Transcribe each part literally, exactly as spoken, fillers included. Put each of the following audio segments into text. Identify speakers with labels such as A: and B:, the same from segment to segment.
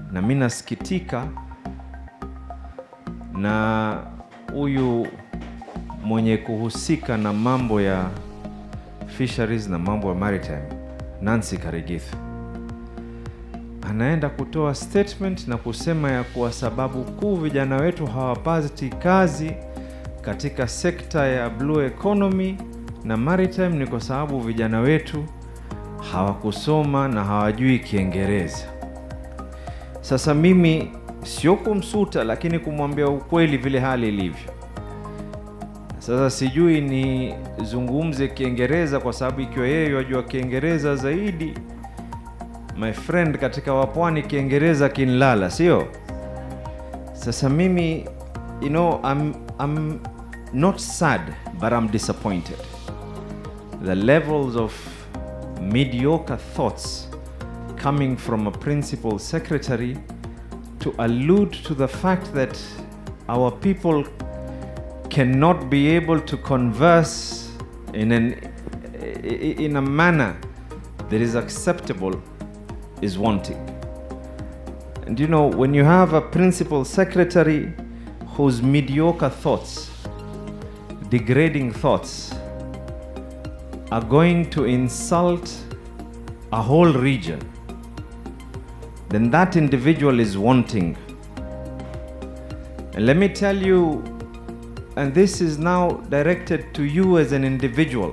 A: na mimi nasikitika na huyu mwenye kuhusika na mambo ya fisheries na mambo ya maritime, Nancy Karigithu, anaenda kutoa statement na kusema ya kuwa sababu kuu vijana wetu hawapati kazi katika sekta ya blue economy na maritime ni kwa sababu vijana wetu hawakusoma na hawajui Kiingereza. Sasa mimi sio kumsuta, lakini kumwambia ukweli vile hali ilivyo. Sasa sijui ni zungumze Kiingereza kwa sababu ikiwa yeye yajua Kiingereza zaidi, my friend, katika wapwani Kiingereza kinlala, sio? Sasa mimi, you know, I'm, I'm not sad, but I'm disappointed. The levels of mediocre thoughts coming from a principal secretary to allude to the fact that our people cannot be able to converse in an in a manner that is acceptable is wanting. And you know, when you have a principal secretary whose mediocre thoughts, degrading thoughts, are going to insult a whole region, then that individual is wanting. And let me tell you, and this is now directed to you as an individual,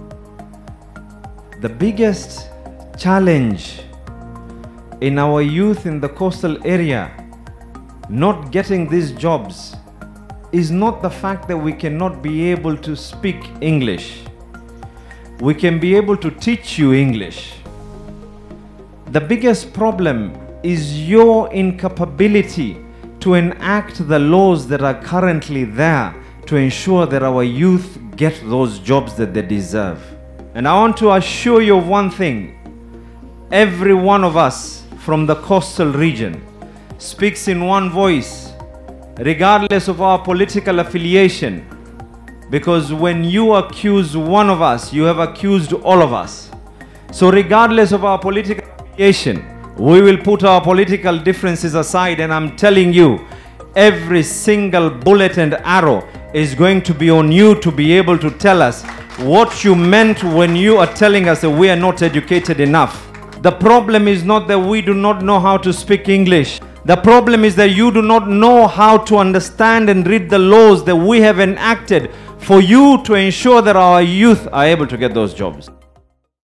A: the biggest challenge in our youth in the coastal area not getting these jobs is not the fact that we cannot be able to speak English. We can be able to teach you English. The biggest problem is your incapability to enact the laws that are currently there to ensure that our youth get those jobs that they deserve. And I want to assure you of one thing. Every one of us from the coastal region speaks in one voice, regardless of our political affiliation. Because when you accuse one of us, you have accused all of us. So regardless of our political affiliation, we will put our political differences aside, and I'm telling you, every single bullet and arrow is going to be on you to be able to tell us what you meant when you are telling us that we are not educated enough. The problem is not that we do not know how to speak English. The problem is that you do not know how to understand and read the laws that we have enacted for you to ensure that our youth are able to get those jobs.